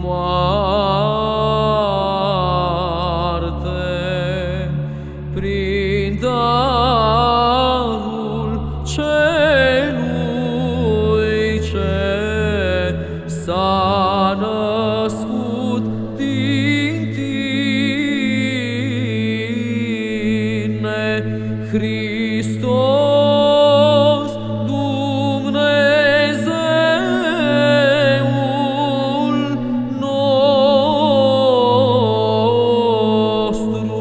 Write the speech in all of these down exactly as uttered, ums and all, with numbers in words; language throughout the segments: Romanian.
moarte, prin darul celui ce s-a născut din tine, Hristos, Dumnezeul nostru,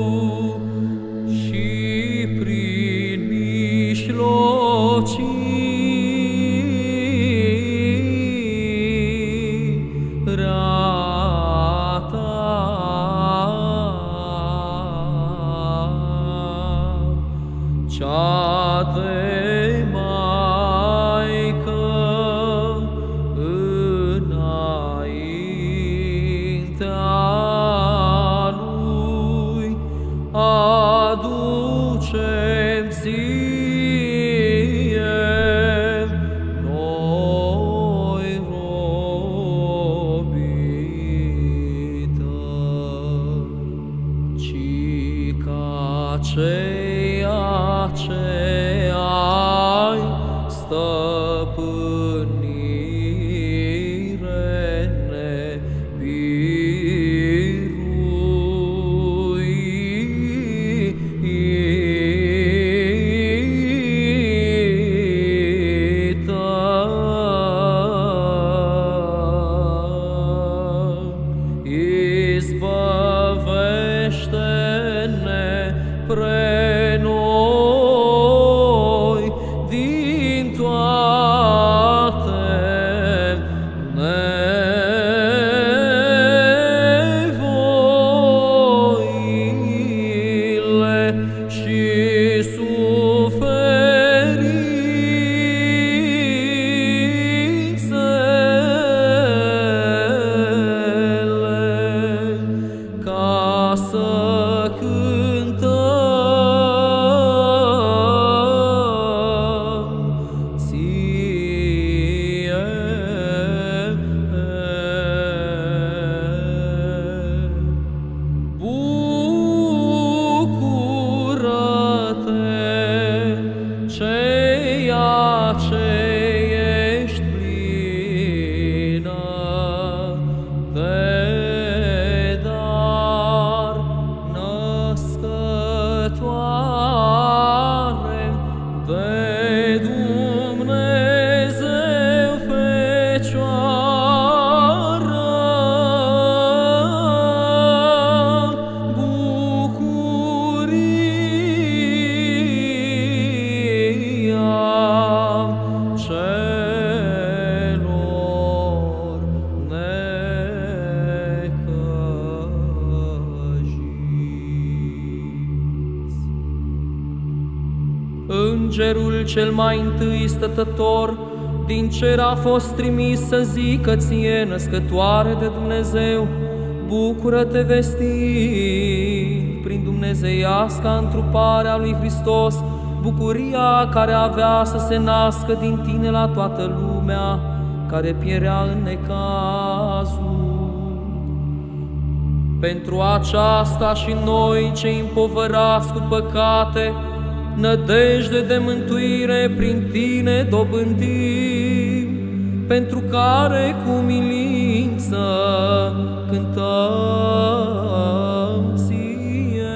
și prin mijlocirea ta, cea de Maică înaintea lui, aducem ție noi robii tăi, ci ca ceea ce ai stăpânire nebiruită, izbăvește-ne pre noi din toate nevoile și suferințele, ca să cântăm ție. Bucură-te, ceea ce ești plină de dar, născătoare de Dumnezeu Fecioară. Bucuria celor necăjiți. Îngerul cel mai întâi stătător din cer a fost trimis să zică ție, născătoare de Dumnezeu, bucură-te vestind prin dumnezeiasca întruparea lui Hristos bucuria care avea să se nască din tine la toată lumea care pierea în necazul. Pentru aceasta și noi, cei împovărați cu păcate, nădejde de mântuire prin tine dobândim, pentru care cu umilință cântăm ție.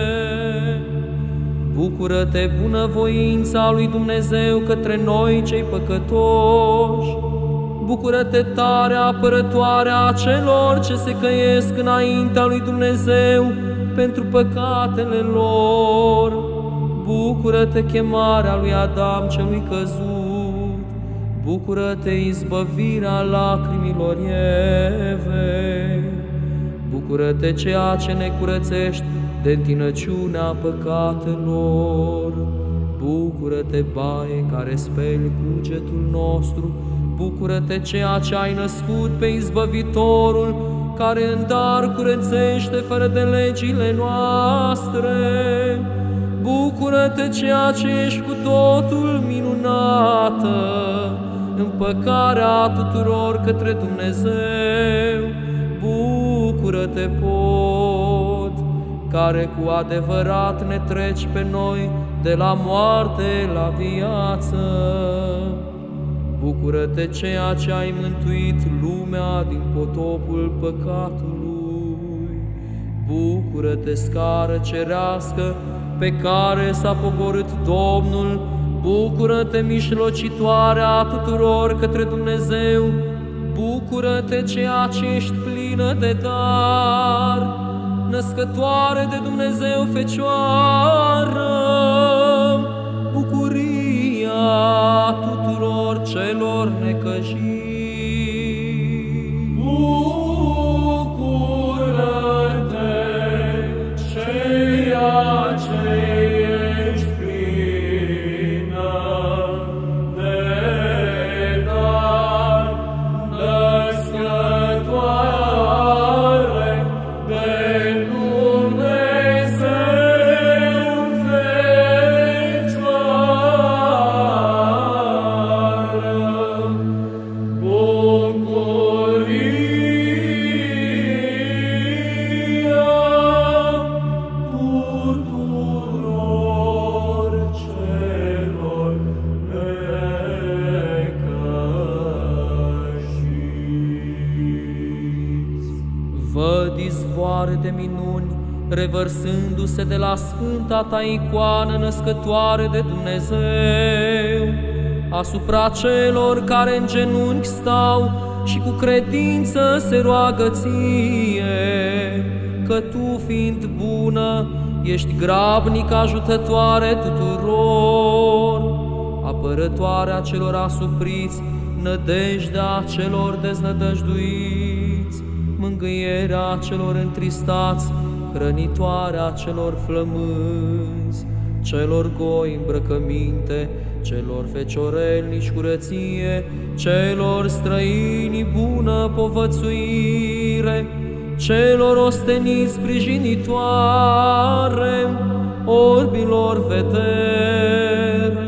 Bucură-te, bunăvoința lui Dumnezeu către noi, cei păcătoși! Bucură-te, tare apărătoarea celor ce se căiesc înaintea lui Dumnezeu pentru păcatele lor! Bucură-te, chemarea lui Adam celui căzut! Bucură-te, izbăvirea lacrimilor Evei! Bucură-te, ceea ce ne curățești de întinăciunea păcatelor! Bucură-te, baie care speli cugetul nostru! Bucură-te, ceea ce ai născut pe Izbăvitorul, care în dar curățește fără de legile noastre! Bucură-te, ceea ce ești cu totul minunată, împăcarea tuturor către Dumnezeu! bucură-te pot, care cu adevărat ne treci pe noi de la moarte la viață. Bucură-te ceea ce ai mântuit lumea din potopul păcatului. Bucură-te, scară cerească pe care s-a pogorât Domnul. Bucură-te, mijlocitoarea tuturor către Dumnezeu. Bucură-te, ceea ce ești plină de dar, născătoare de Dumnezeu Fecioară, bucuria tuturor celor necăjiți. Bucură-te, ceea ce ești plină de dar, născătoare de Dumnezeu Fecioară, bucuria tuturor celor necăjiți. Văd izvoare de minuni revărsându-se de la sfânta ta icoană născătoare de Dumnezeu, asupra celor care în genunchi stau și cu credință se roagă ție, că tu, fiind bună, ești grabnic ajutătoare tuturor, apărătoarea celor asupriți, nădejdea celor deznădăjduiți, mângâierea celor întristați, hrănitoarea celor flămânzi, celor goi îmbrăcăminte, celor feciorelnici curăție, celor străini bună povățuire, celor osteniți sprijinitoare, orbilor vedere,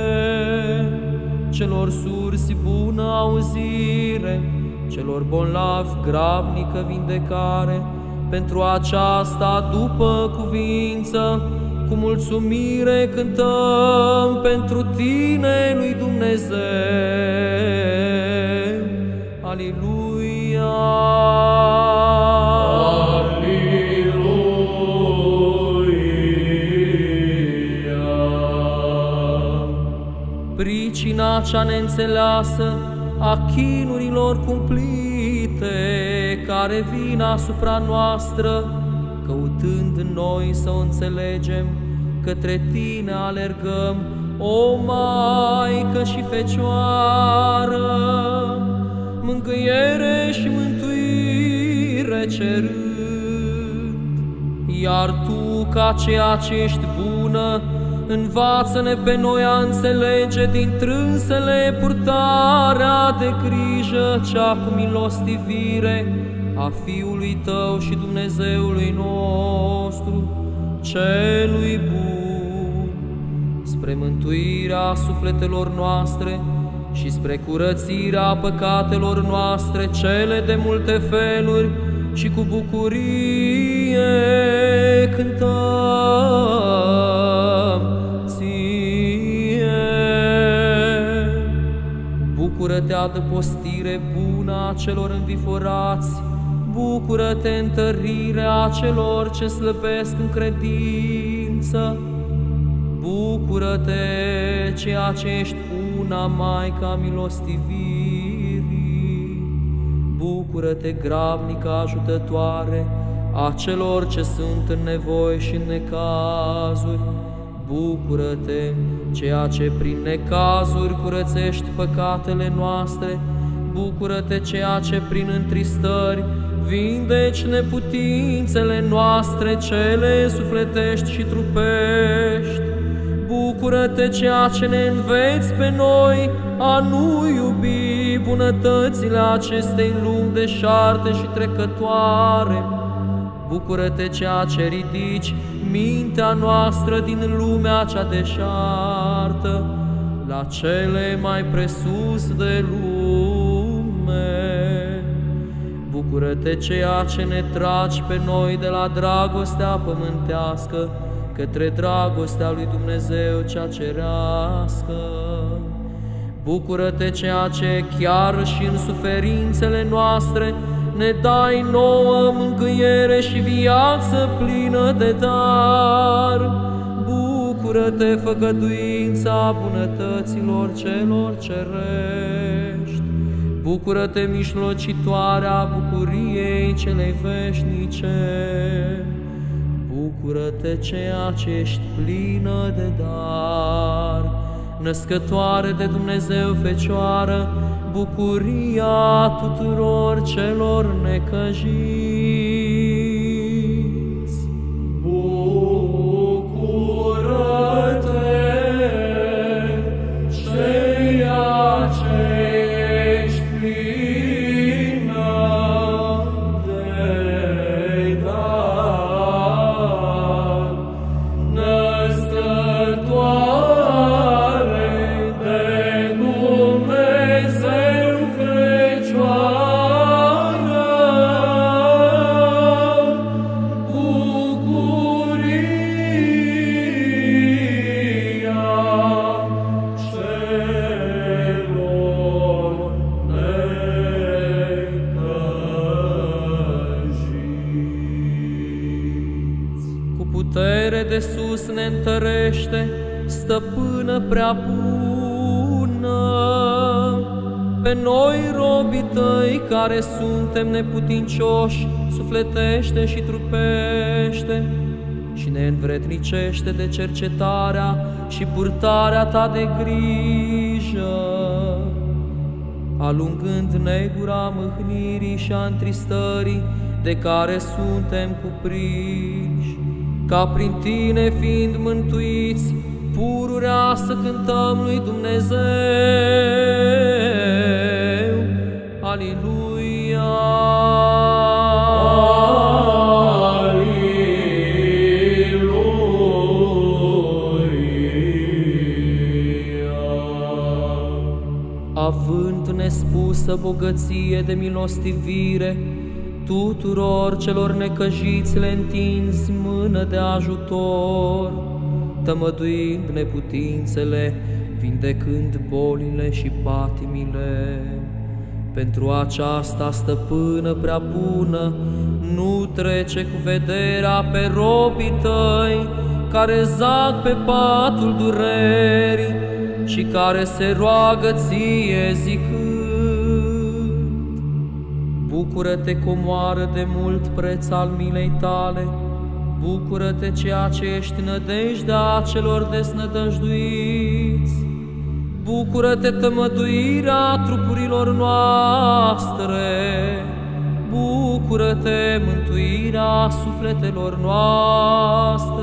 celor surzi bună auzire, celor bolnavi grabnică vindecare. Pentru aceasta, după cuvință, cu mulțumire cântăm pentru tine, lui Dumnezeu. Aliluia! Pricina cea neînțeleasă a chinurilor cumplite, care vin asupra noastră, căutând în noi să o înțelegem, către tine alergăm, o Maică și Fecioară, mângâiere și mântuire cerând. Iar tu, ca ceea ce ești bună, învață-ne pe noi a înțelege din trânsele purtarea de grijă cea cu milostivire a Fiului Tău și Dumnezeului nostru, celui bun, spre mântuirea sufletelor noastre și spre curățirea păcatelor noastre cele de multe feluri, și cu bucurie cântăm ție. Bucură-te, adăpostire bună a celor înviforați, bucură-te, întărirea celor ce slăbesc în credință, bucură-te, ceea ce ești una, Maica milostivirii, bucură-te, grabnică ajutătoare a celor ce sunt în nevoi și în necazuri, bucură-te, ceea ce prin necazuri curățești păcatele noastre, bucură-te, ceea ce prin întristări vindeci neputințele noastre, cele sufletești și trupești. Bucură-te, ceea ce ne înveți pe noi a nu iubi bunătățile acestei lumi deșarte și trecătoare. Bucură-te, ceea ce ridici mintea noastră din lumea cea deșartă la cele mai presus de lume. Bucură-te ceea ce ne tragi pe noi de la dragostea pământească către dragostea lui Dumnezeu cea cerească. Bucură-te ceea ce chiar și în suferințele noastre ne dai nouă mângâiere și viață plină de dar. Bucură-te, făgăduința bunătăților celor cerești. Bucură-te, mijlocitoarea bucuriei celei veșnice. Bucură-te, ceea ce ești plină de dar, născătoare de Dumnezeu Fecioară, bucuria tuturor celor necăjiți. Bucură-te, ceea ce ești plină de dar, născătoare de Dumnezeu Fecioară, bucuria celor necăjiți. Cu putere de sus ne întărește, stăpână prea bună, pe noi, robii tăi, care suntem neputincioși, sufletește și trupește, și ne învrednicește de cercetarea și purtarea ta de grijă, alungând negura mâhnirii și a întristării de care suntem cuprinși, ca prin tine fiind mântuiți, pururea să cântăm lui Dumnezeu. Aliluia! Având nespusă bogăție de milostivire, tuturor celor necăjiți le întinzi mână de ajutor, tămăduind neputințele, vindecând bolile și patimile. Pentru aceasta, stăpână prea bună, nu trece cu vederea pe robii tăi, care zac pe patul durerii și care se roagă ție zicând: bucură-te, comoară de mult preț al milei tale, bucură-te, ceea ce ești nădejdea celor desnădăjduiți, bucură-te, tămăduirea trupurilor noastre, bucură-te, mântuirea sufletelor noastre,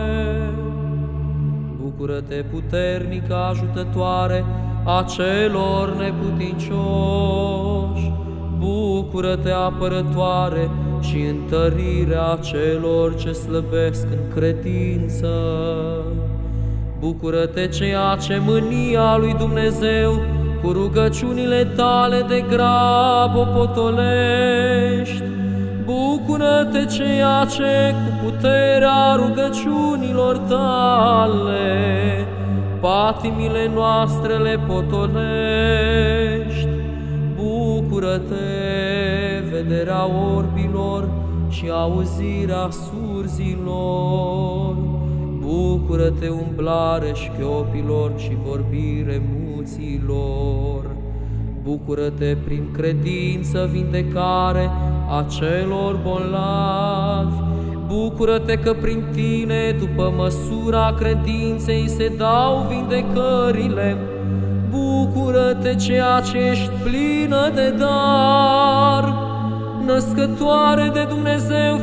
bucură-te, puternică ajutătoare a celor neputincioși, bucură-te, apărătoare și întărirea celor ce slăbesc în credință. Bucură-te, ceea ce mânia lui Dumnezeu cu rugăciunile tale de grab o potolești. Bucură-te, ceea ce cu puterea rugăciunilor tale patimile noastre le potolești. Bucură-te, vederea orbilor și auzirea surzilor. Bucură-te, umblare șchiopilor și vorbire muților. Bucură-te, prin credință, vindecare a celor bolnavi. Bucură-te că prin tine, după măsura credinței, se dau vindecările. Bucură-te, ceea ce ești plină de dar, născătoare de Dumnezeu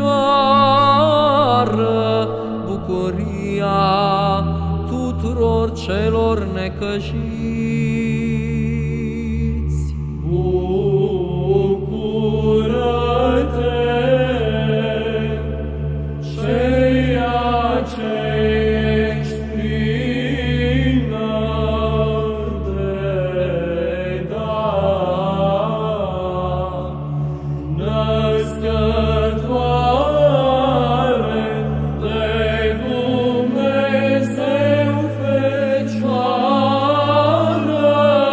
Fecioară, bucuria tuturor celor necăjiți. Bucură-te, ceea ce ești plină de dar, Născătoare de Dumnezeu Fecioară,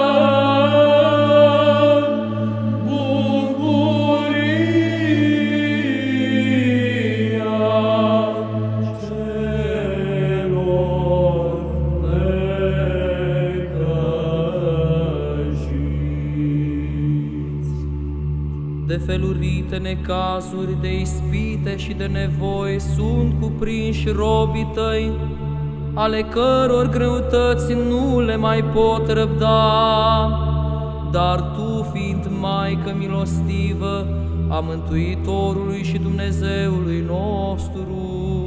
bucuria celor necăjiți. De felurite necazuri, de ispite și de nevoi sunt cuprinși robii tăi, ale căror greutăți nu le mai pot răbda. Dar tu, fiind Maică milostivă a Mântuitorului și Dumnezeului nostru,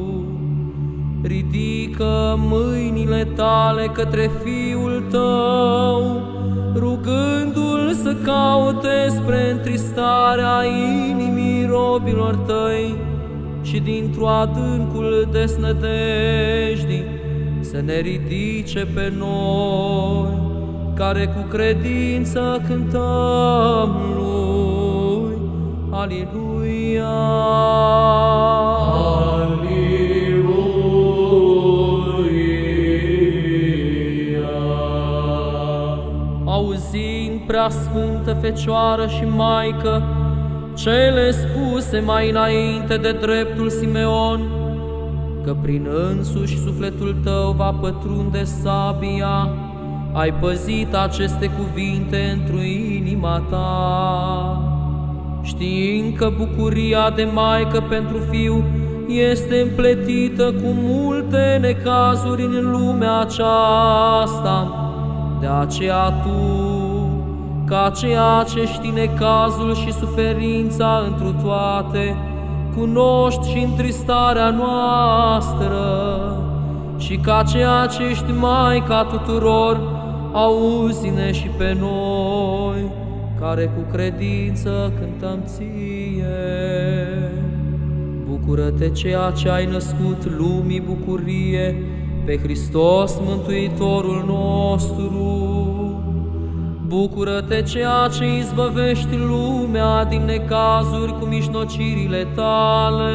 ridică mâinile tale către Fiul tău, rugându-L să caute spre întristarea inimii robilor tăi și dintr-o adâncul desnădejdii să ne ridice pe noi, care cu credință cântăm Lui. Aliluia! Auzind, preasfântă Fecioară și Maică, cele spuse mai înainte de dreptul Simeon, că prin însuși sufletul tău va pătrunde sabia, ai păzit aceste cuvinte într-o inima ta, știind că bucuria de Maică pentru Fiu este împletită cu multe necazuri în lumea aceasta. De aceea tu, ca ceea ce știi necazul și suferința întru toate, cunoști și întristarea noastră, și ca ceea ce ești Maica tuturor, auzi-ne și pe noi, care cu credință cântăm ție. Bucură-te, ceea ce ai născut lumii bucurie, pe Hristos Mântuitorul nostru. Bucură-te, ceea ce izbăvești lumea din necazuri cu mijlocirile tale.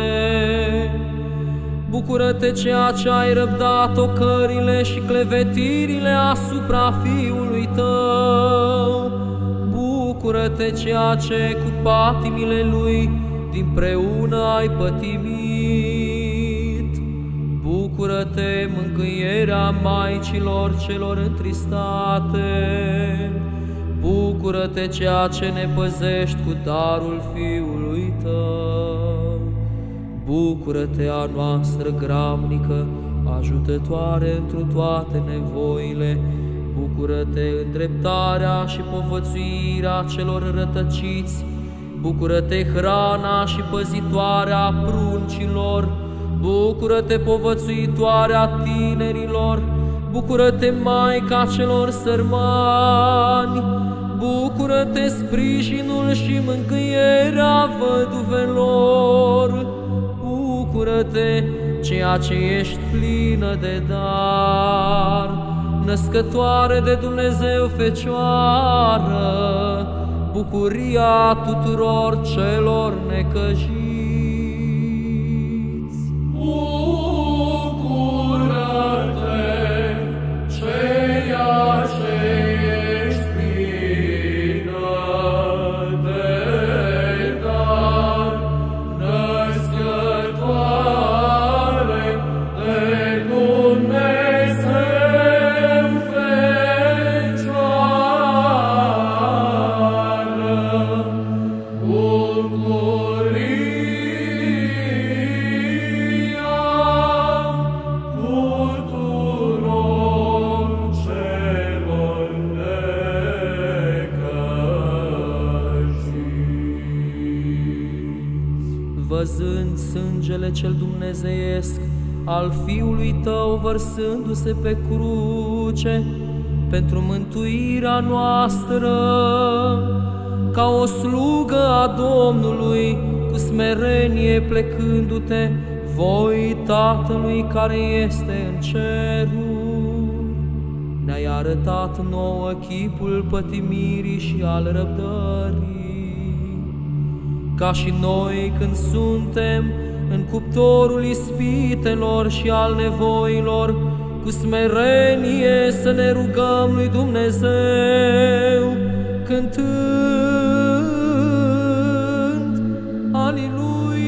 Bucură-te, ceea ce ai răbdat ocările și clevetirile asupra Fiului tău. Bucură-te, ceea ce cu patimile Lui dinpreună ai pătimit. Bucură-te, mângâierea Maicilor celor întristate. Bucură-te, ceea ce ne păzești cu darul Fiului tău. Bucură-te, a noastră gramnică, ajutătoare întru toate nevoile. Bucură-te, îndreptarea și povățuirea celor rătăciți. Bucură-te, hrana și păzitoarea pruncilor. Bucură-te, povățuitoarea tinerilor. Bucură-te, Maica celor sărmani. Bucură-te, sprijinul și mângâierea văduvelor. Bucură-te, ceea ce ești plină de dar, născătoare de Dumnezeu Fecioară, bucuria tuturor celor necăjiți. Bucură-te, ceea ce ești plină de dar, născătoare de Dumnezeu Fecioară, bucuria tuturor celor necăjiți. Văzând sângele cel dumnezeiesc al Fiului tău vărsându-se pe cruce pentru mântuirea noastră, ca o slugă a Domnului, cu smerenie plecându-te, voi Tatălui care este în ceruri, ne-ai arătat nouă chipul pătimirii și al răbdării, ca și noi când suntem în cuptorul ispitelor și al nevoilor, cu smerenie să ne rugăm lui Dumnezeu, cântând Aliluia!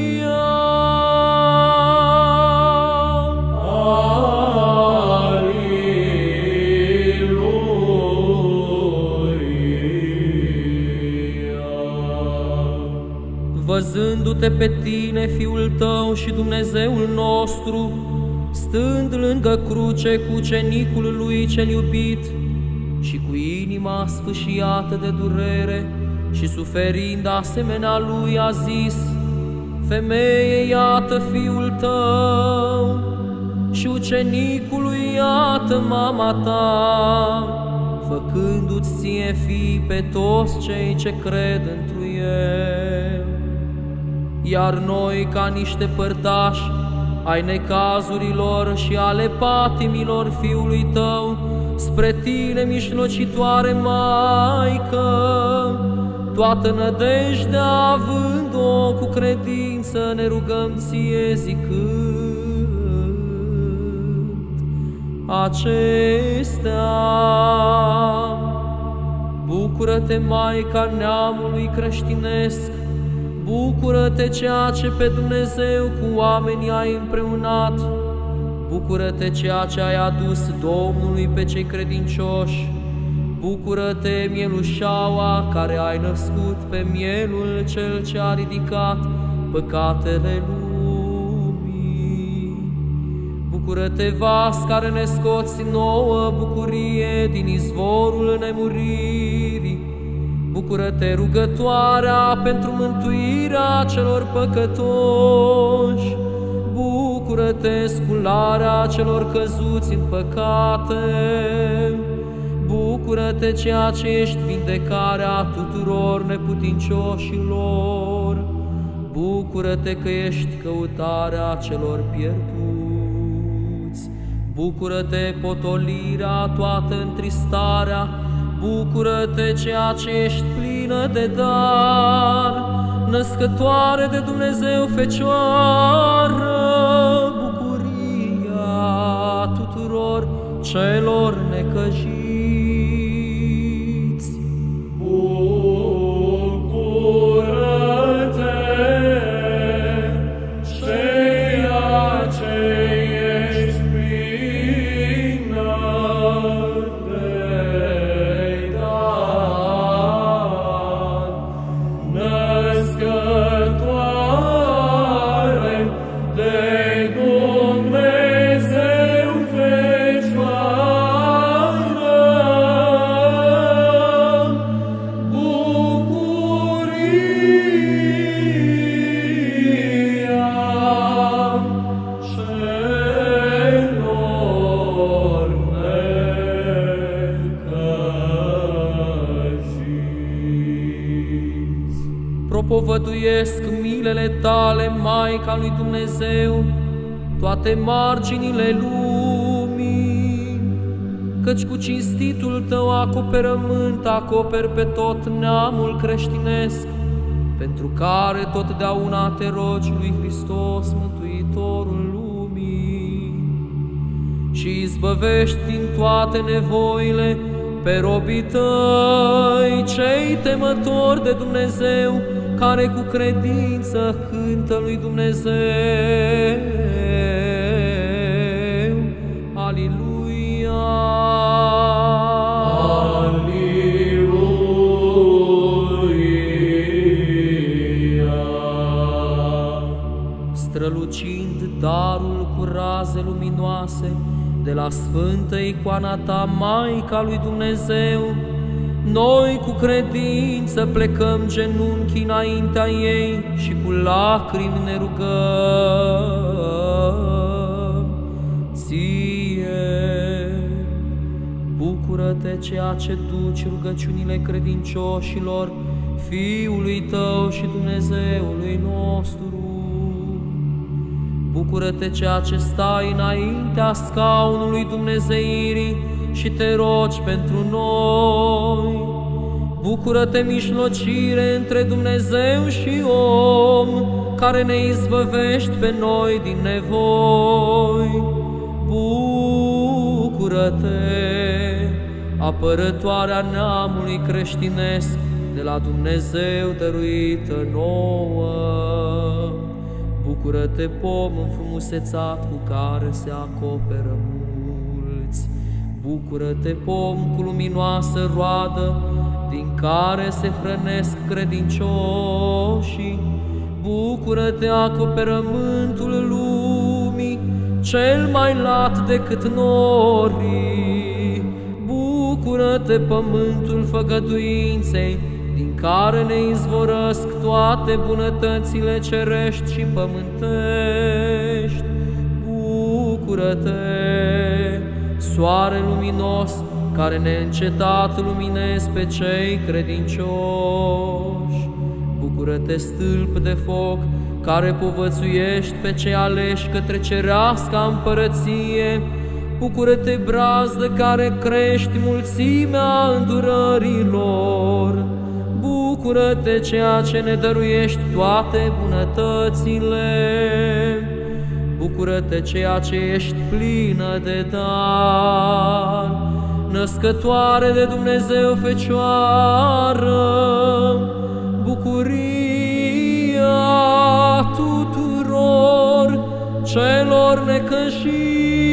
Văzându-te pe tine, Fiul tău și Dumnezeul nostru, stând lângă cruce cu ucenicul lui cel iubit și cu inima sfâșiată de durere și suferind asemenea lui, a zis: Femeie, iată Fiul tău, și ucenicului, iată mama ta, făcându-ți ție fii pe toți cei ce cred întru El. Iar noi, ca niște părtași ai necazurilor și ale patimilor Fiului tău, spre tine, mijlocitoare Maică, toată nădejdea având-o cu credință, ne rugăm ție zicând acestea. Bucură-te, Maica neamului creștinesc, bucură-te, ceea ce pe Dumnezeu cu oamenii ai împreunat, bucură-te, ceea ce ai adus Domnului pe cei credincioși, bucură-te, mielușaua care ai născut pe mielul cel ce a ridicat păcatele lumii. Bucură-te, vas care ne scoți nouă bucurie din izvorul nemuririi. Bucură-te, rugătoarea pentru mântuirea celor păcătoși. Bucură-te, scularea celor căzuți în păcate. Bucură-te, ceea ce ești vindecarea tuturor neputincioșilor. Bucură-te că ești căutarea celor pierduți. Bucură-te, potolirea toată întristarea. Bucură-te, ceea ce ești plină de dar, născătoare de Dumnezeu Fecioară, bucuria tuturor celor necăjiți. Bucură-te, ceea ce ești plină de dar, născătoare de Dumnezeu Fecioară, bucuria celor necăjiți. Propovăduiesc milele tale, Maica lui Dumnezeu, toate marginile lumii, căci cu cinstitul tău acoperământ acoperi pe tot neamul creștinesc, pentru care totdeauna te rogi lui Hristos, Mântuitorul lumii, și izbăvești din toate nevoile pe robii tăi, cei temători de Dumnezeu, care cu credință cântă lui Dumnezeu. Aliluia! Aliluia! Strălucind darul cu raze luminoase de la sfântă icoana ta, Maica lui Dumnezeu, noi cu credință plecăm genunchi înaintea ei și cu lacrimi ne rugăm ție. Bucură-te, ceea ce duci rugăciunile credincioșilor Fiului tău și Dumnezeului nostru. Bucură-te, ceea ce stai înaintea scaunului Dumnezeirii și te rogi pentru noi. Bucură-te, mijlocire între Dumnezeu și om, care ne izbăvești pe noi din nevoi. Bucură-te, apărătoarea neamului creștinesc, de la Dumnezeu dăruită nouă. Bucură-te, pom înfrumusețat cu care se acoperă mulți. Bucură-te, pom cu luminoasă roadă, din care se hrănesc credincioșii. Bucură-te, acoperământul lumii, cel mai lat decât norii. Bucură-te, pământul făgăduinței, din care ne izvorăsc toate bunătățile cerești și pământești. Bucură-te, soare luminos, care neîncetat luminezi pe cei credincioși. Bucură-te, stâlp de foc, care povățuiești pe cei aleși către cereasca împărăție. Bucură-te, brazdă, care crești mulțimea îndurărilor. Bucură-te, ceea ce ne dăruiești toate bunătățile. Bucură-te, ceea ce ești plină de dar, născătoare de Dumnezeu Fecioară, bucuria tuturor celor necăjiți.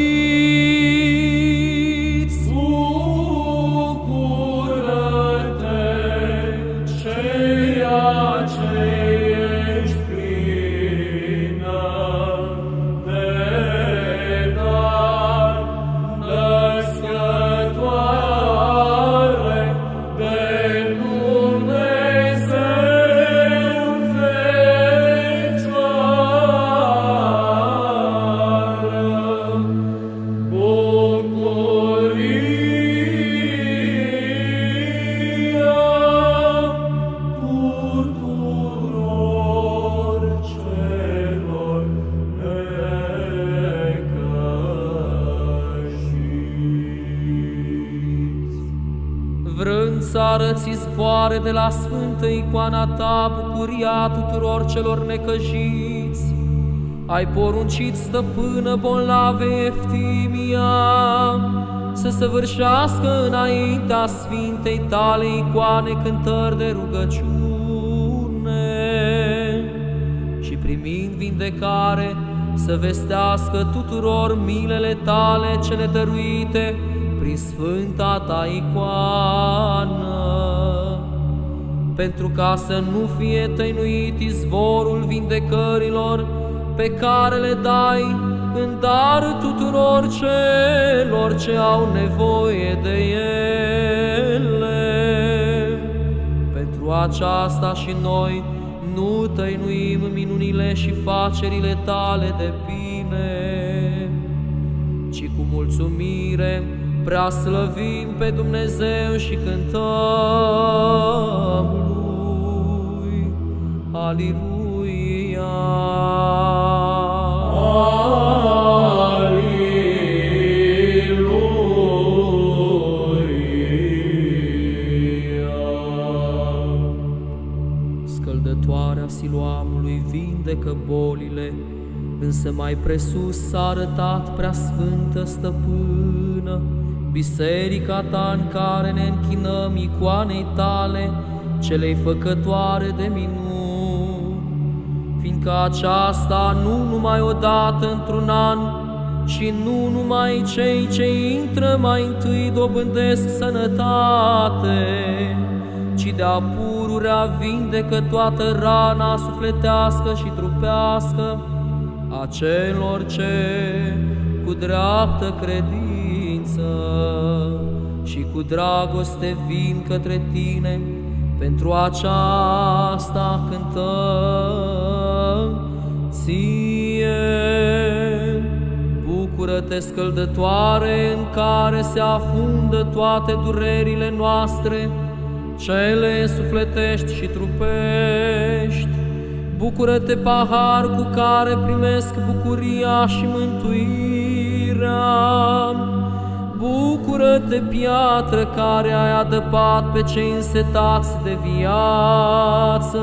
Vrând să arăți izvoare de la sfântă icoana ta bucuria tuturor celor necăjiți, ai poruncit, stăpână bolnave Eftimia, să săvârșească înaintea sfintei tale icoane cântări de rugăciune și, primind vindecare, să vestească tuturor milele tale cele dăruite prin sfânta ta icoană, pentru ca să nu fie tăinuit izvorul vindecărilor pe care le dai în dar tuturor celor ce au nevoie de ele. Pentru aceasta și noi nu tăinuim minunile și facerile tale de bine, ci cu mulțumire prea slăvim pe Dumnezeu și cântăm lui. Aliluia! Scăldătoarea Siloamului vindecă bolile, însă mai presus s-a arătat prea sfântă stăpână, biserica ta în care ne închinăm icoanei tale, celei făcătoare de minuni, fiindcă aceasta nu numai odată într-un an, și nu numai cei ce intră mai întâi dobândesc sănătate, ci de-a pururea vindecă toată rana sufletească și trupească a celor ce cu dreaptă credință și cu dragoste vin către tine. Pentru aceasta cântăm ție. Bucură-te, scăldătoare, în care se afundă toate durerile noastre, cele sufletești și trupești. Bucură-te, pahar cu care primesc bucuria și mântuirea. Bucură-te, piatră care ai adăpat pe cei însetați de viață!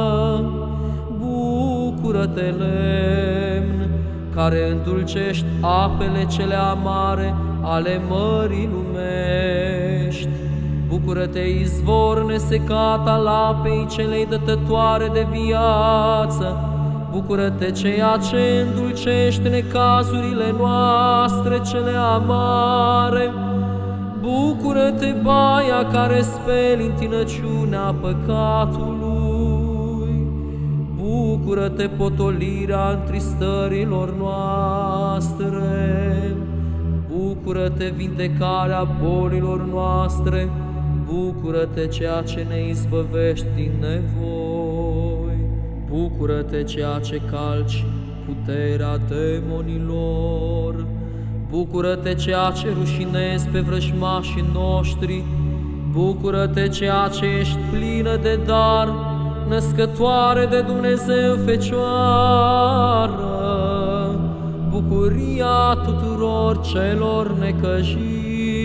Bucură-te, lemn care îndulcești apele cele amare ale mării lumești! Bucură-te, izvor nesecat al apei celei dătătoare de viață! Bucură-te, ceea ce îndulcești necazurile noastre cele amare! Bucură-te, baia care speli întinăciunea păcatului! Bucură-te, potolirea întristărilor noastre! Bucură-te, vindecarea bolilor noastre! Bucură-te, ceea ce ne izbăvești din nevoi! Bucură-te, ceea ce calci puterea demonilor! Bucură-te, ceea ce rușinezi pe vrăjmașii noștri! Bucură-te, ceea ce ești plină de dar, născătoare de Dumnezeu Fecioară! Bucuria tuturor celor necăjiți!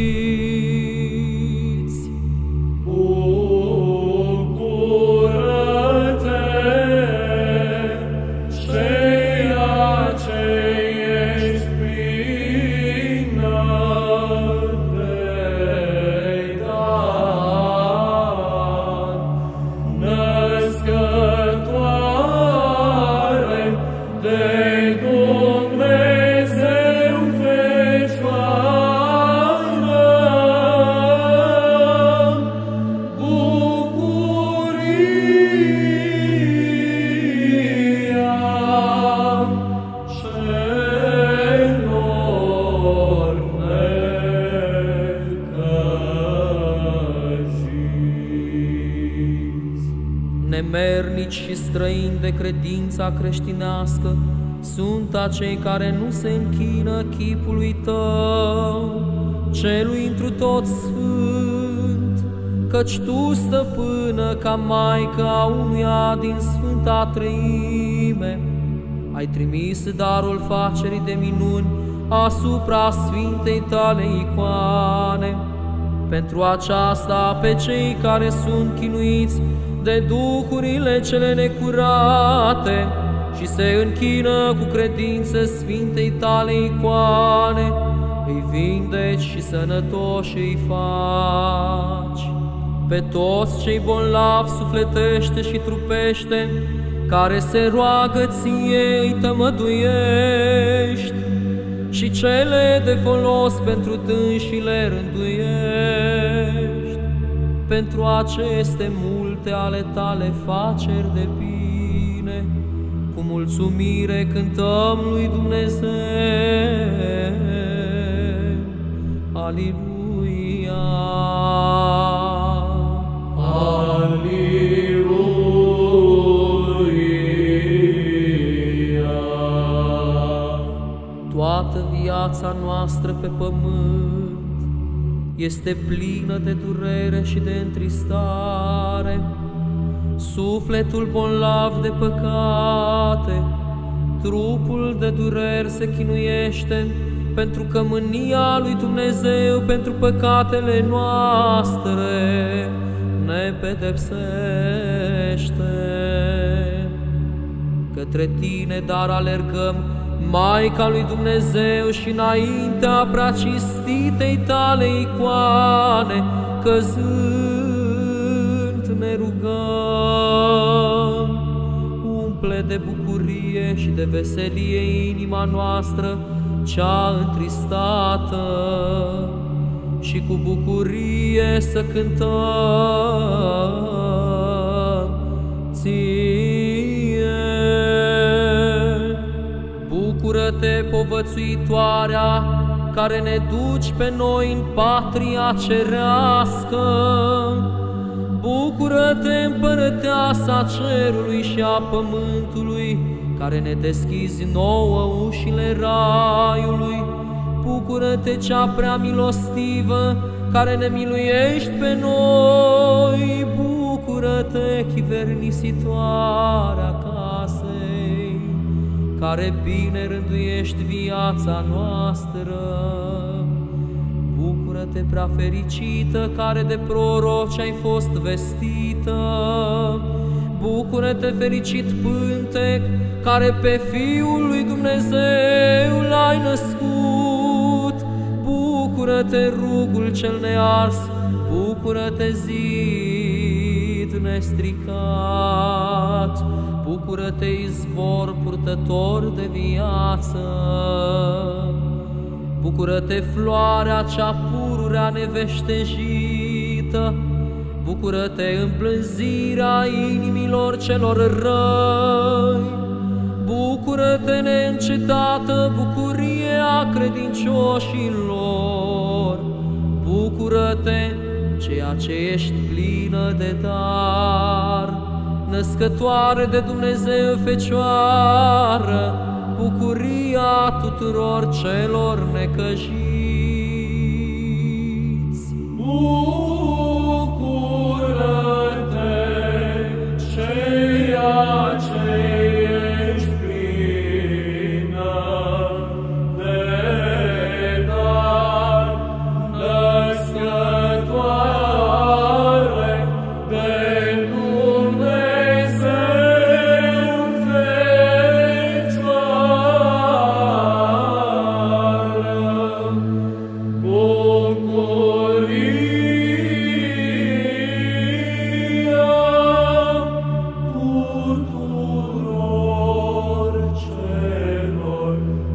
Nemernici și străini de credința creștinească sunt acei care nu se închină chipului Tău, celui întru tot sfânt, căci Tu, stăpână, ca Maică a unuia din Sfânta Treime, ai trimis darul facerii de minuni asupra Sfintei Tale icoane. Pentru aceasta, pe cei care sunt chinuiți de duhurile cele necurate și se închină cu credință Sfintei Tale icoane, îi vindeci și sănătoși îi faci. Pe toți cei bolnavi sufletește și trupește, care se roagă Ție, îi tămăduiești, și cele de folos pentru dânsi le rânduiești. Pentru aceste multe ale Tale faceri de bine, cu mulțumire cântăm lui Dumnezeu. Aliluia! Aliluia! Toată viața noastră pe pământ este plină de durere și de întristare. Sufletul bolnav de păcate, trupul de dureri se chinuiește, pentru că mânia lui Dumnezeu pentru păcatele noastre ne pedepsește. Către Tine dar alergăm, Maica lui Dumnezeu, și înaintea preacinstitei Tale icoane, căzând ne rugăm. Umple de bucurie și de veselie inima noastră cea întristată, și cu bucurie să cântăm Ție. Bucură-te, povățuitoarea, care ne duci pe noi în patria cerească. Bucură-te, împărăteasa cerului și a pământului, care ne deschizi nouă ușile raiului. Bucură-te, cea prea milostivă, care ne miluiești pe noi. Bucură-te, chivernisitoarea casei, care bine rânduiești viața noastră. Bucură-te, prea fericită, care de proroci ai fost vestită. Bucură-te, fericit pântec, care pe Fiul lui Dumnezeu l-ai născut. Bucură-te, rugul cel nears, bucură-te, zid nestricat. Bucură-te, izvor purtător de viață. Bucură-te, floarea cea pururea neveștejită. Bucură-te, îmblânzirea inimilor celor răi. Bucură-te, neîncetată bucurie a credincioșilor. Bucură-te, ceea ce ești plină de dar, născătoare de Dumnezeu Fecioară, bucuria tuturor celor necăjiți. Bucură-te, ceea ce ești plină de dar, născătoare de Dumnezeu Fecioară, bucuria tuturor celor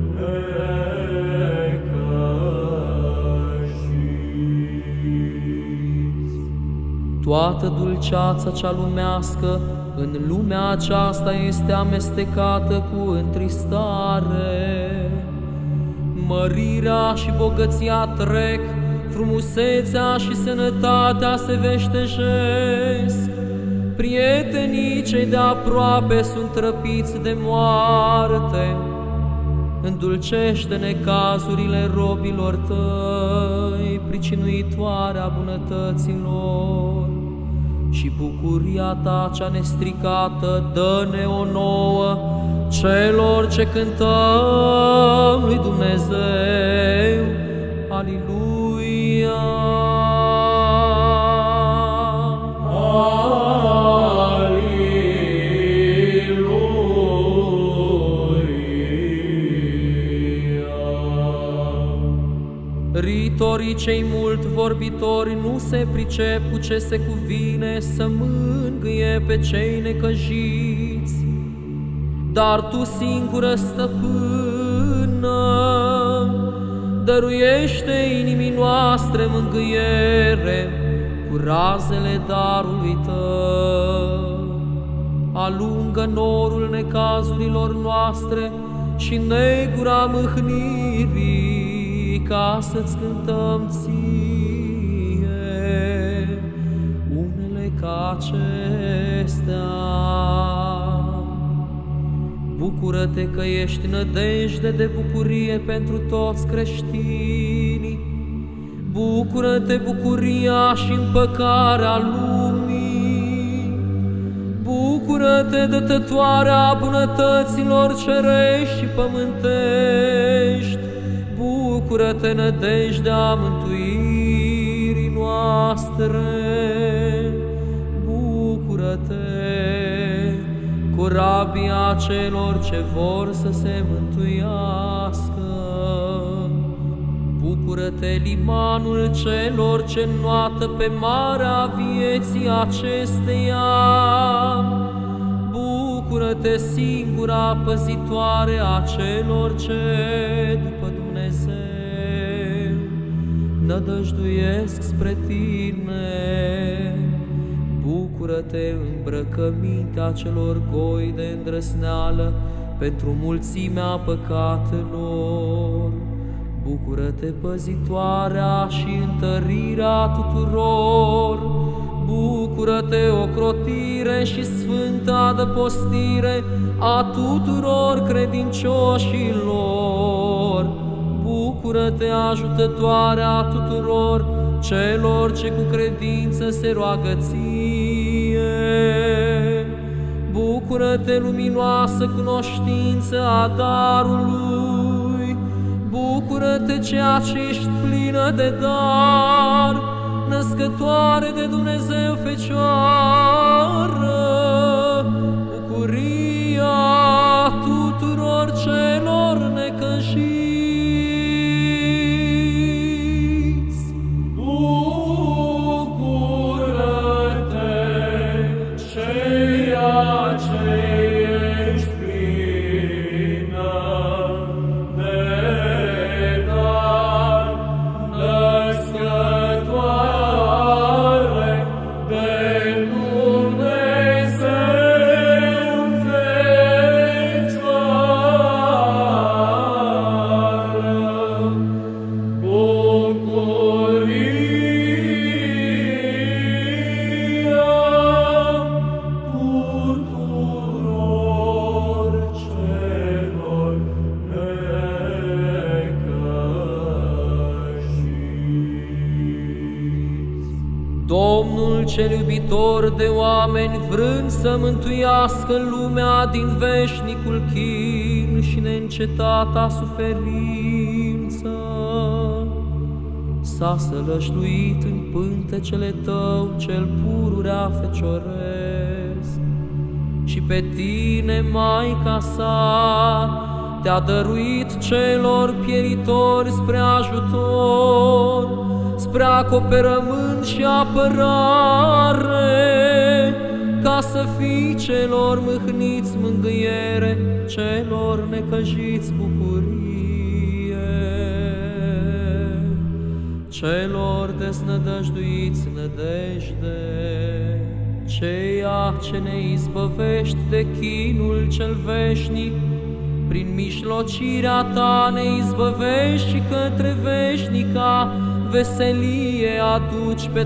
necăjiți. Toată dulceața cea lumească în lumea aceasta este amestecată cu întristare. Mărirea și bogăția trec, frumusețea și sănătatea se veștejesc. Prietenii cei de aproape sunt trăpiți de moarte. Îndulcește necazurile robilor tăi, pricinuitoarea bunătăților. Și bucuria ta cea nestricată dă-ne o nouă, celor ce cântăm lui Dumnezeu. Aliluia! Ritorii cei mult vorbitori nu se pricep cu ce se cuvine să mângâie pe cei necăjiți, dar Tu singură, stăpână, dăruiește inimii noastre mângâiere cu razele darului Tău. Alungă norul necazurilor noastre și negura mâhnirii, ca să-ți cântăm Ție unele ca acestea. Bucură-te că ești nădejde de bucurie pentru toți creștinii. Bucură-te, bucuria și împăcarea lumii. Bucură-te, dătătoarea bunătăților cerești și pământești. Bucură-te, nădejdea mântuirii noastre. Bucură-te, corabia celor ce vor să se mântuiască. Bucură-te, limanul celor ce înnoată pe marea vieții acesteia. Bucură-te, singura păzitoare a celor ce, după Dumnezeu, nădăjduiesc spre Tine. Bucură-te, îmbrăcămintea celor goi de îndrăsneală pentru mulțimea păcatelor. Bucură-te, păzitoarea și întărirea tuturor. Bucură-te, ocrotire și sfântă adăpostire a tuturor credincioșilor. Bucură-te, ajutătoarea tuturor celor ce cu credință se roagă Ție. Bucură-te, luminoasă cunoștință a darului. Bucură-te, ceea ce ești plină de dar, născătoare de Dumnezeu Fecioară, bucuria tuturor celor necăjiți. Bucură-te, ceea ce ești plină de dar, născătoare de Dumnezeu Fecioară, bucuria tuturor celor necăjiți. Domnul cel iubitor de oameni, vrând să mântuiască lumea din veșnicul chin și neîncetata suferință, s-a sălășluit în pântecele tău cel pururea fecioresc și pe tine, Maica sa, te-a dăruit celor pieritori spre ajutor, spre acoperământ și apărare, ca să fii celor mâhniți mângâiere, celor necăjiți bucurie, celor desnădăjduiți nădejde, ceea ce ne izbăvești de chinul cel veșnic, prin mijlocirea ta ne izbăvești și către veșnica veselie aduci pe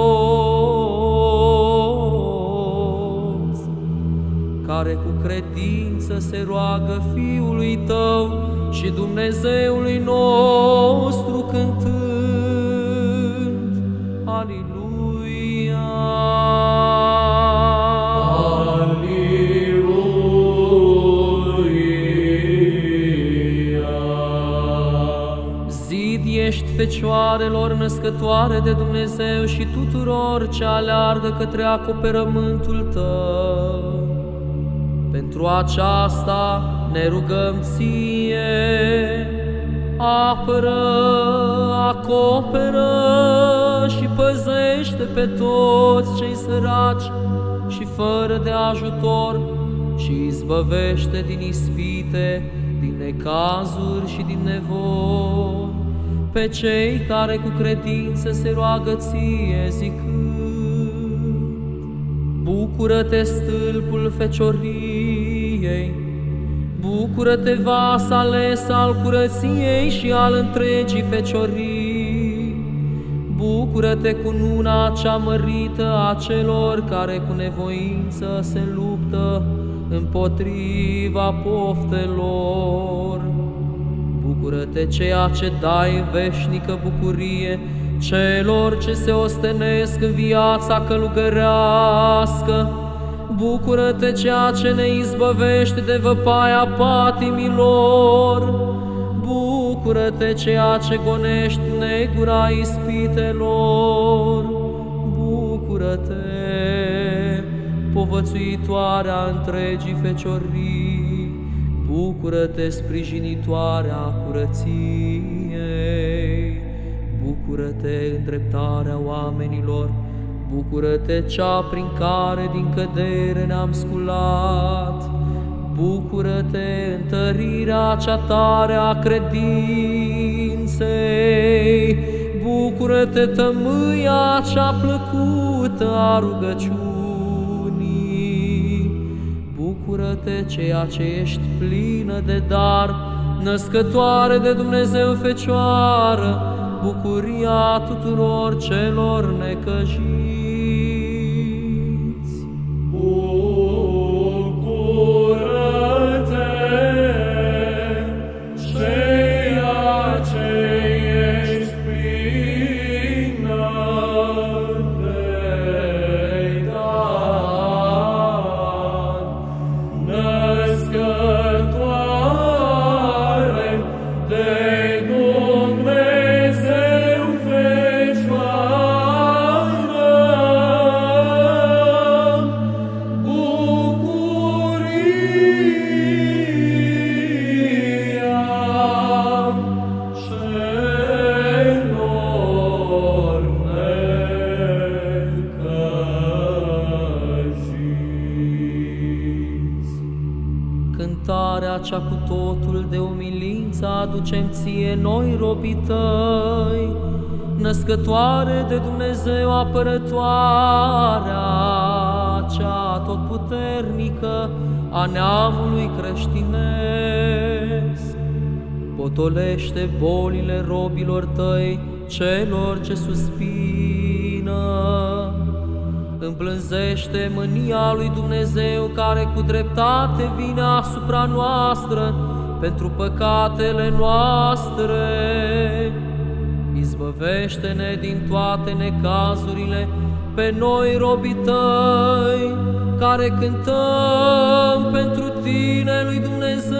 toți, care cu credință se roagă Fiului tău și Dumnezeului nostru cântând Aliluia. Ești fecioarelor născătoare de Dumnezeu și tuturor ce aleargă către acoperământul tău. Pentru aceasta ne rugăm ție, apără, acoperă și păzește pe toți cei săraci și fără de ajutor și izbăvește din ispite, din necazuri și din nevoi pe cei care cu credință se roagă ție zicând: Bucură-te, stâlpul fecioriei, bucură-te, vas ales al curăției și al întregii feciorii, bucură-te, cununa cea mărită a celor care cu nevoință se luptă împotriva poftelor. Bucură-te, ceea ce dai veșnică bucurie celor ce se ostenesc în viața călugărească. Bucură-te, ceea ce ne izbăvești de văpaia patimilor. Bucură-te, ceea ce gonești negura ispitelor. Bucură-te, povățuitoarea întregii feciorii. Bucură-te, sprijinitoarea curăției, bucură-te, îndreptarea oamenilor, bucură-te, cea prin care din cădere ne-am sculat, bucură-te, întărirea cea tare a credinței, bucură-te, tămâia cea plăcută a rugăciunii. Bucură-te, ceea ce ești plină de dar, născătoare de Dumnezeu Fecioară, bucuria tuturor celor necăjiți. Bucură-te, ceea ce ești plină de dar, născătoare de închinarea cea cu totul de umilință aducem ție noi robii tăi, născătoare de Dumnezeu, apărătoarea cea atotputernică a neamului creștinesc. Potolește bolile robilor tăi, celor ce suspină. Împlânzește mânia lui Dumnezeu, care cu dreptate vine asupra noastră pentru păcatele noastre. Izbăvește-ne din toate necazurile pe noi, robii tăi, care cântăm pentru tine, lui Dumnezeu.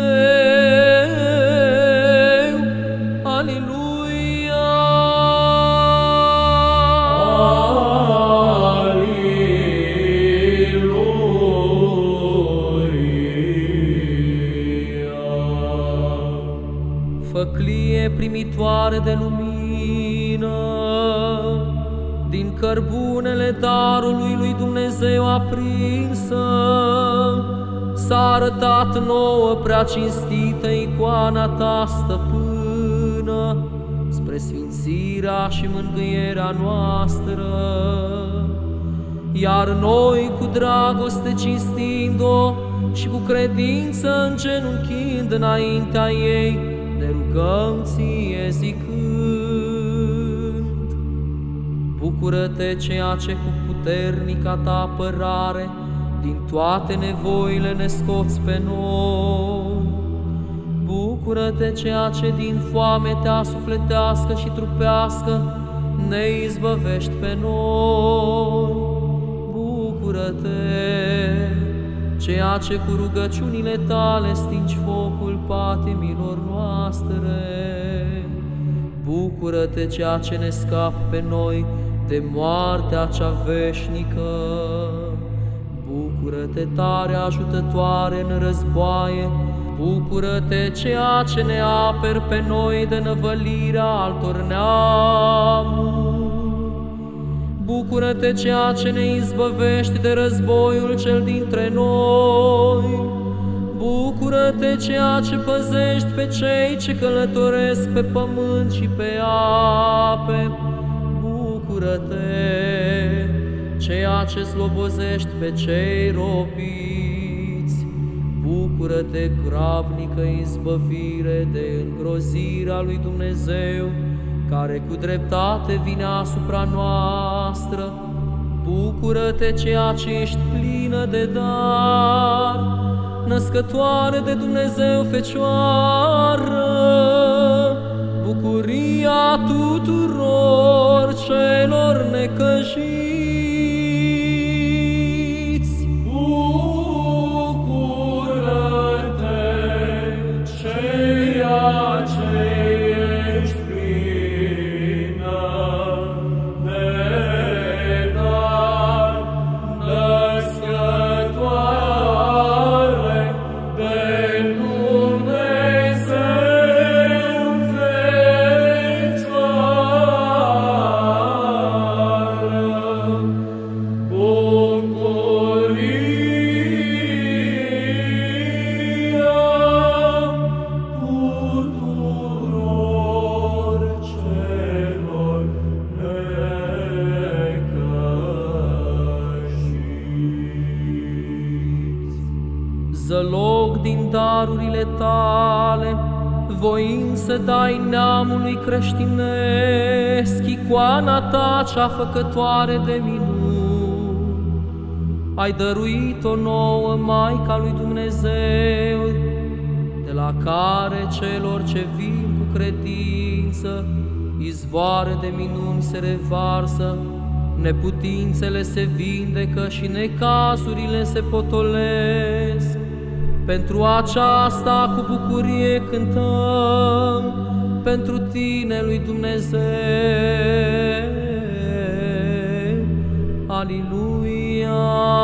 Aleluia! Făclie primitoare de lumină, din cărbunele darului lui Dumnezeu aprinsă, s-a arătat nouă prea cinstită icoana ta, stăpână, spre sfințirea și mângâierea noastră. Iar noi, cu dragoste cinstind-o și cu credință îngenunchind înaintea ei, ne rugăm ție zicând: bucură-te, ceea ce cu puternica ta apărare din toate nevoile ne scoți pe noi. Bucură-te, ceea ce din foametea sufletească și trupească ne izbăvești pe noi. Bucură-te, ceea ce cu rugăciunile tale stingi focul patimilor noastre. Bucură-te, ceea ce ne scapi pe noi de moartea cea veșnică. Bucură-te, tare ajutătoare în războaie. Bucură-te, ceea ce ne aperi pe noi de năvălirea altor neamuri. Bucură-te, ceea ce ne izbăvești de războiul cel dintre noi. Bucură-te, ceea ce păzești pe cei ce călătoresc pe pământ și pe ape. Bucură-te, ceea ce slobozești pe cei robiți. Bucură-te, grabnică izbăvire de îngrozirea lui Dumnezeu, care cu dreptate vine asupra noastră. Bucură-te, ceea ce ești plină de dar, născătoare de Dumnezeu Fecioară, bucuria tuturor celor necăjiți. Bucură-te, ceea ce ești plină de dar, născătoare de Dumnezeu Fecioară, bucuria tuturor celor necăjiți. Zălog din darurile tale, voind să dai neamului creștinesc icoana ta cea făcătoare de minuni. Ai dăruit-o nouă, Maica lui Dumnezeu, de la care celor ce vin cu credință izvoare de minuni se revarsă, neputințele se vindecă și necazurile se potolesc. Pentru aceasta cu bucurie cântăm pentru tine, lui Dumnezeu. Aleluia!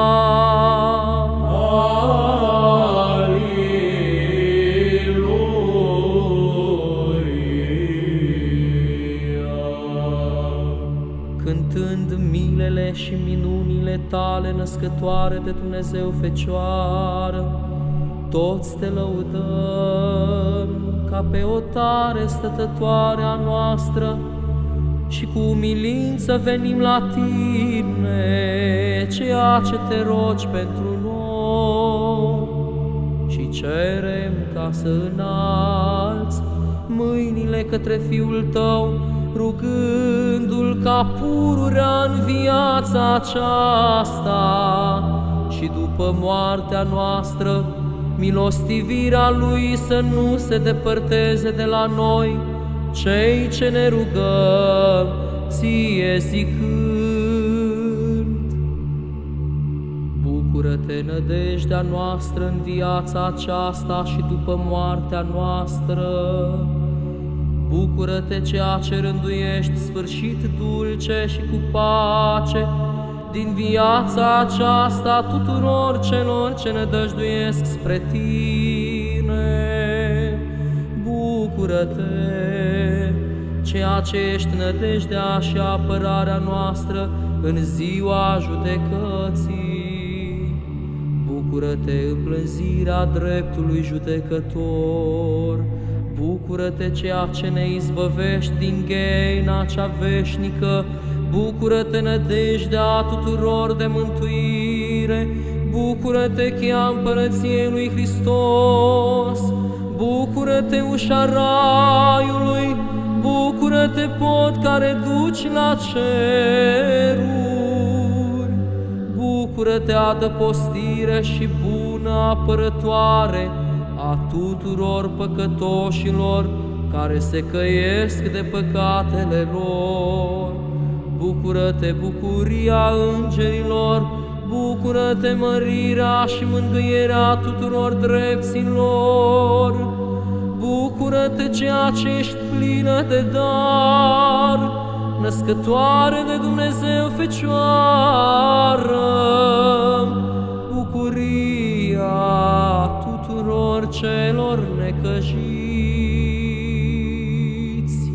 Cântând milele și minunile tale, născătoare de Dumnezeu Fecioară, toți te lăudăm, ca pe o tare stătătoare a noastră, și cu umilință venim la Tine, ceea ce te rogi pentru noi, și cerem ca să înalți mâinile către Fiul Tău, rugându-L ca pururea în viața aceasta și după moartea noastră, milostivirea Lui să nu se depărteze de la noi, cei ce ne rugăm Ție zicând: Bucură-te, nădejdea noastră în viața aceasta și după moartea noastră. Bucură-te, ceea ce rânduiești sfârșit dulce și cu pace din viața aceasta tuturor celor ce ne dăjduiesc spre Tine. Bucură-te, ceea ce ești nădejdea și apărarea noastră în ziua judecății. Bucură-te, împlânzirea dreptului judecător. Bucură-te, ceea ce ne izbăvești din gheina cea veșnică. Bucură-te, nădejdea tuturor de mântuire. Bucură-te, cheia împărăției lui Hristos. Bucură-te, ușa raiului. Bucură-te, pod care duci la ceruri. Bucură-te, adăpostire și bună apărătoare a tuturor păcătoșilor care se căiesc de păcatele lor. Bucură-te, bucuria îngerilor. Bucură-te, mărirea și mângâierea tuturor drepților. Bucură-te, ceea ce ești plină de dar, născătoare de Dumnezeu Fecioară. Bucuria tuturor celor necăjiți.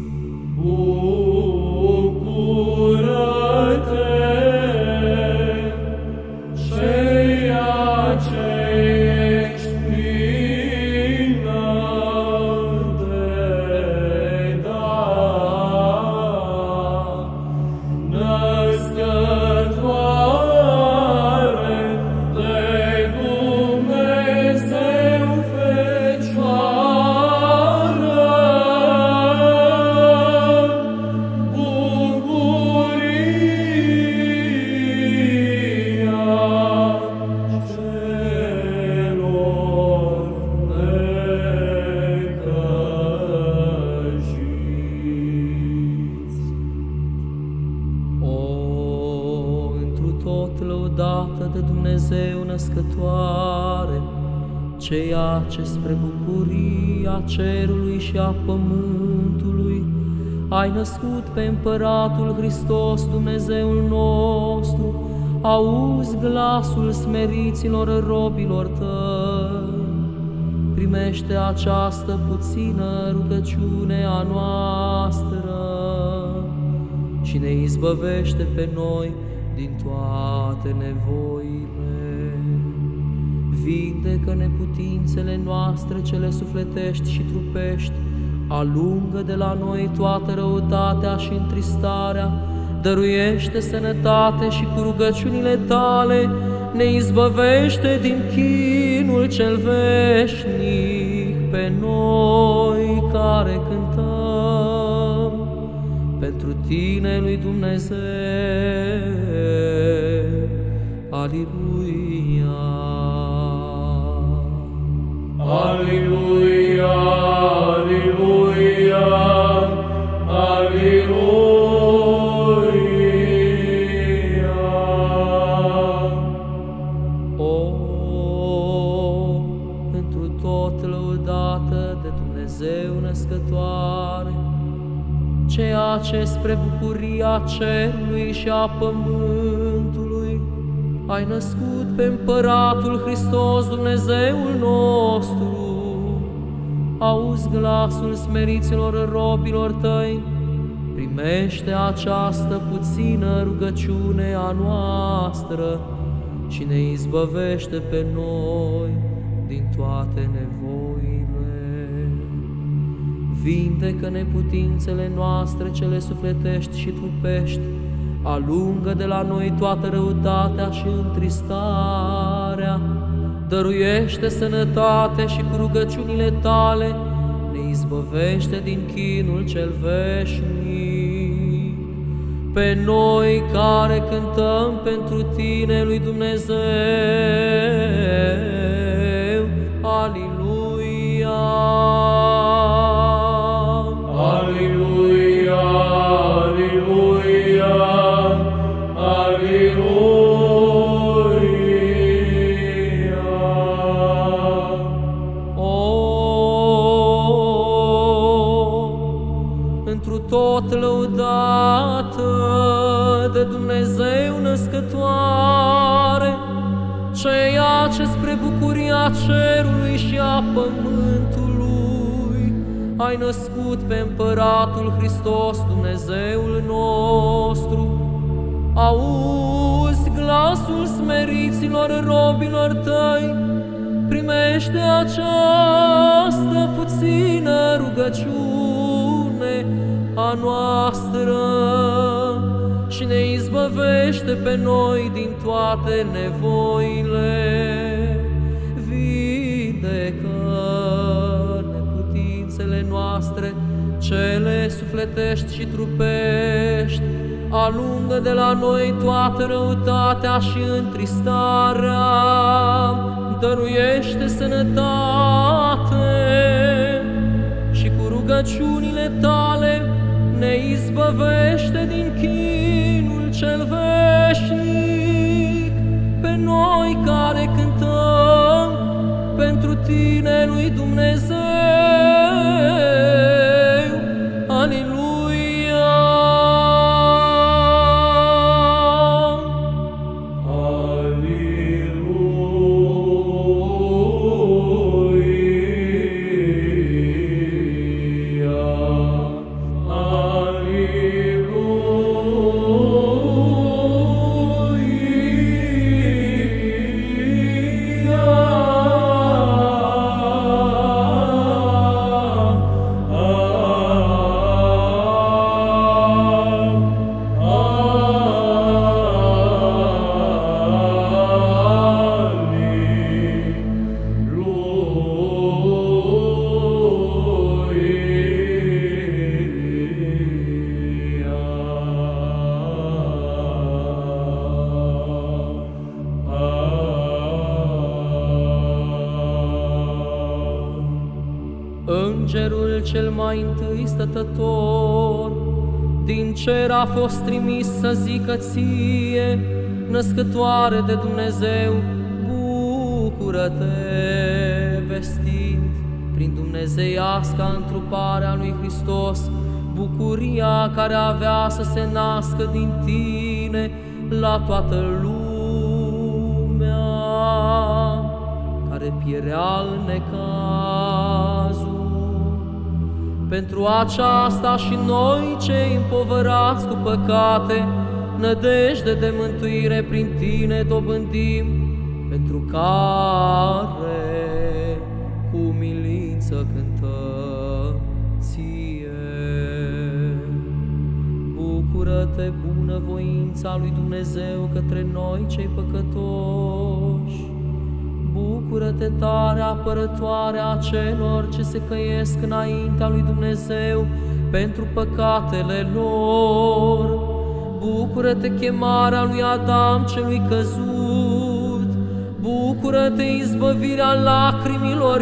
Bucură-te, ceea ce ești plină de dar, născătoare de Dumnezeu Fecioară. de Dumnezeu născătoare, ceea ce spre bucuria cerului și a pământului ai născut pe Împăratul Hristos, Dumnezeul nostru. Auzi glasul smeriților robilor tăi. Primește această puțină rugăciune a noastră și ne izbăvește pe noi din toate nevoile. Vindecă neputințele noastre cele sufletești și trupești, alungă de la noi toată răutatea și întristarea, dăruiește sănătate și cu rugăciunile tale ne izbăvește din chinul cel veșnic pe noi care cântăm pentru tine lui Dumnezeu. Aliluia! Aliluia! Aliluia! Aliluia! Dumnezeu născătoare, ceea ce spre bucuria cerului și a pământului ai născut pe Împăratul Hristos, Dumnezeul nostru. Auzi glasul smeriților robilor tăi, primește această puțină rugăciune a noastră și ne izbăvește pe noi din toate nevoile. Vindecă neputințele noastre cele sufletești și trupești, alungă de la noi toată răutatea și întristarea, dăruiește sănătate și cu rugăciunile tale ne izbăvește din chinul cel veșnic. Pe noi care cântăm pentru Tine, lui Dumnezeu, Aliluia! Aliluia, Aliluia, Aliluia. Întru tot lăudată de Dumnezeu născătoare, ceea ce spre bucuria cerului și a pământului ai născut pe Împăratul Hristos, Dumnezeul nostru. Auzi glasul smeriților robilor Tăi, primește această puțină rugăciune a noastră și ne izbăvește pe noi din toate nevoile. Vindecă neputințele noastre, cele sufletești și trupești, alungă de la noi toată răutatea și întristarea, dăruiește sănătate și cu rugăciunile Tale ne izbăvește din chinul cel veșnic. Pe noi care cântăm pentru Tine, lui Dumnezeu, Aliluia! Îngerul cel mai întâi stătător din cer a fost trimis să zică ție, născătoare de Dumnezeu, bucură-te, vestind prin dumnezeiasca întruparea lui Hristos bucuria care avea să se nască din tine la toată lumea, care pierea în necazul. Pentru aceasta și noi, cei împovărați cu păcate, nădejde de mântuire prin Tine dobândim, pentru care cu umilință cântăm Ție. Bucură-te, bunăvoința lui Dumnezeu către noi, cei păcătoși! Bucură-te, tare apărătoarea celor ce se căiesc înaintea lui Dumnezeu pentru păcatele lor! Bucură-te, chemarea lui Adam celui căzut! Bucură-te, izbăvirea lacrimilor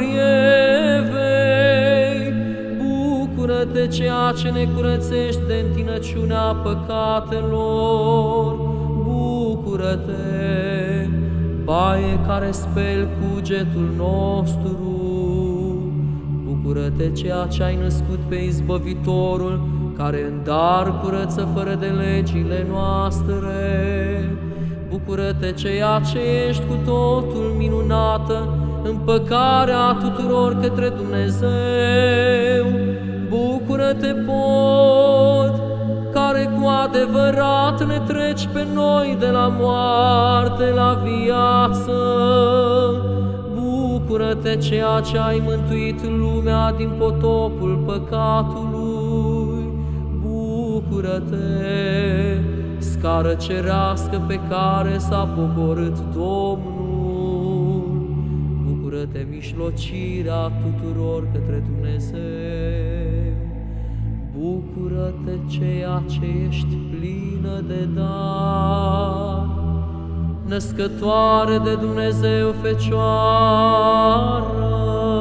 Evei! Bucură-te, ceea ce ne curățești de întinăciunea păcatelor! Bucură-te, baie care speli cugetul nostru! Bucură-te, ceea ce ai născut pe Izbăvitorul, care în dar curăță fără de legile noastre! Bucură-te, ceea ce ești cu totul minunată, împăcarea tuturor către Dumnezeu! Bucură-te, Pod, care cu adevărat ne treci pe noi de la moarte la viață! Bucură-te, ceea ce ai mântuit lumea din potopul păcatului. Bucură-te, scară cerească pe care s-a pogorât Domnul. Bucură-te, mijlocirea tuturor către Dumnezeu. Bucură-te, ceea ce ești plină de dar, născătoare de Dumnezeu Fecioară,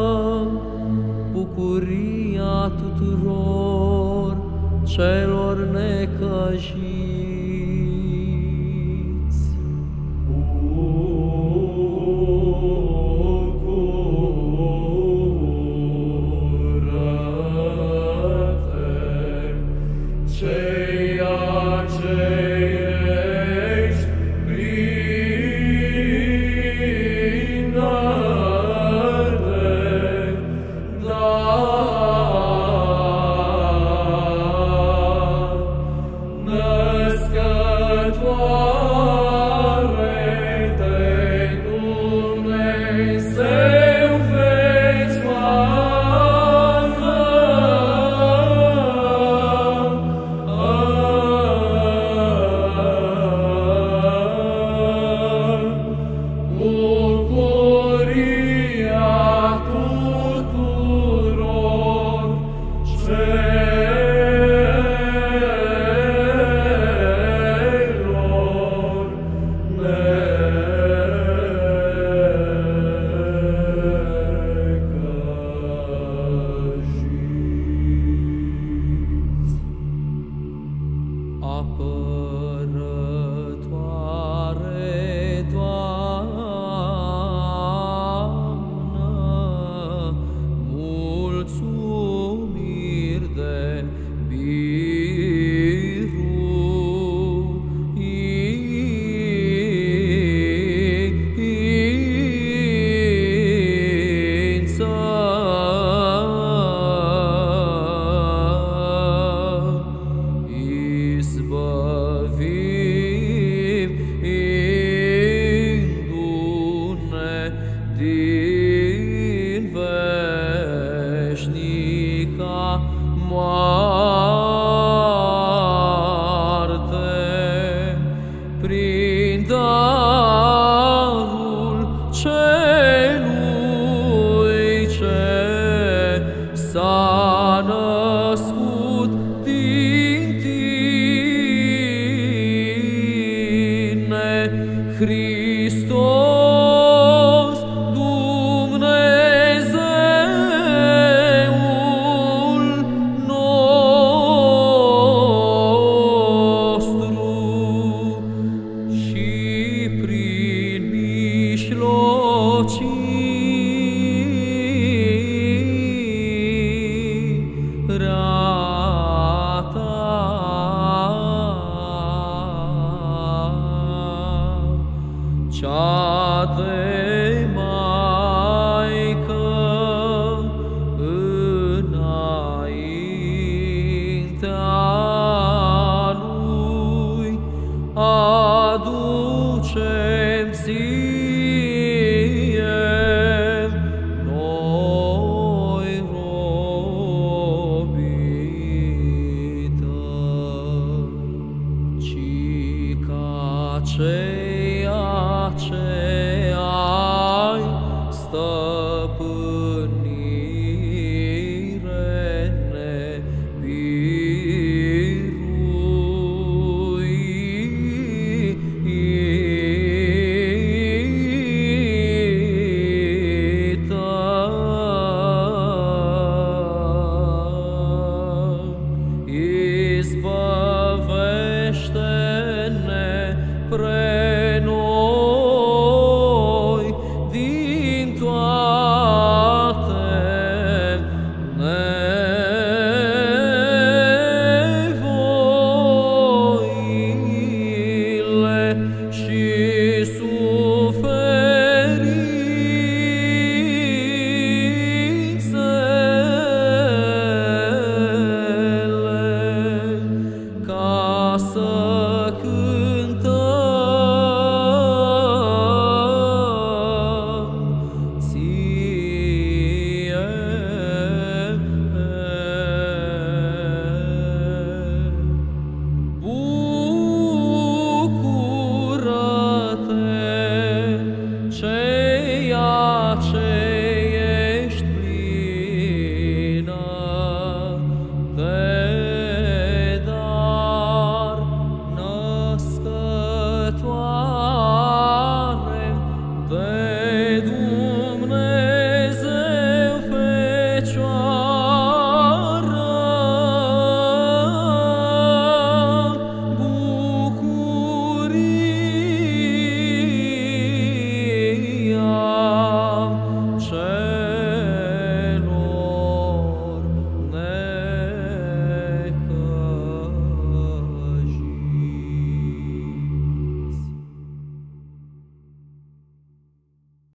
bucuria tuturor celor necăjiți. Oh